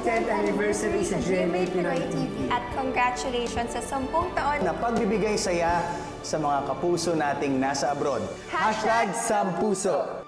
10th anniversary sa GMA Pinoy TV. At congratulations sa 10 taon na pagbibigay saya sa mga kapuso nating nasa abroad. #Sampuso.